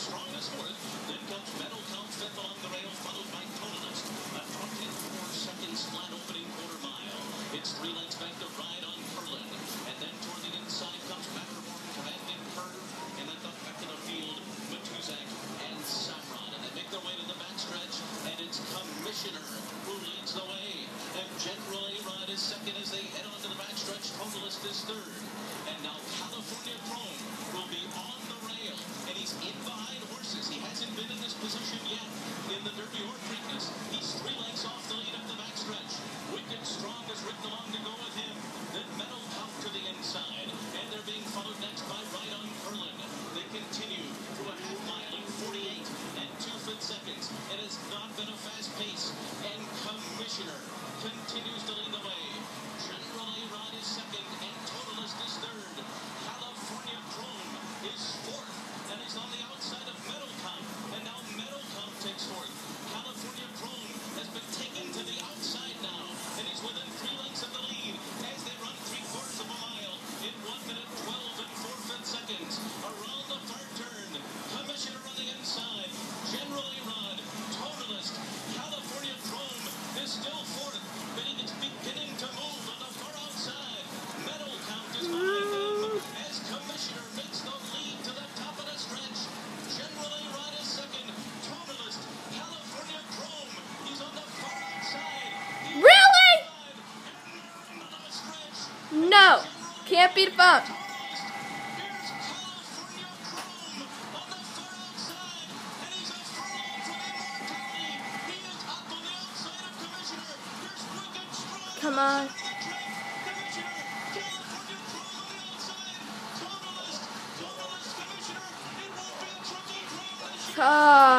strong as fourth. Then comes Metal Count fifth along the rail, followed by Totalist. A dropped in 4 seconds flat opening quarter mile. It's 3 lengths back to Ride on Curlin. And then toward the inside comes Matterhorn, Commanding Curve. And then back to the field, Matuzak and Samron. And they make their way to the backstretch. And it's Commissioner who leads the way. And General A-Rod is second as they head onto the backstretch. Totalist is third. And now California Chrome will be on the rail. And he's in behind horses. He hasn't been in this position yet in the Derby or Preakness. He's 3 lengths off the lead up the backstretch. Wicked Strong has ridden along to go with him. Then Metal Count to the inside. And they're being followed next by Ride on Curlin. They continue to a half mile in 48 and 2 seconds. It has not been a fast pace. And Commissioner continues to lead the way. General A-Rod is second and Totalist is third. California Chrome is fourth and is on the outside of Metal Count. And now Metal Count takes fourth. California Chrome has been taken to the outside now. And he's within 3 lengths of the lead as they run 3/4 of a mile in 1 minute 12 and 4 seconds. Around the far turn, Commissioner on the inside. General A-Rod, Totalist, California Chrome is still fourth, but it's beginning to move on the far outside. Metal Count is behind them as Commissioner makes the lead to the top of the stretch. General A-Rod is second. Totalist, California Chrome, he's on the far outside. Really? No, can't be fun. Come on. Ah.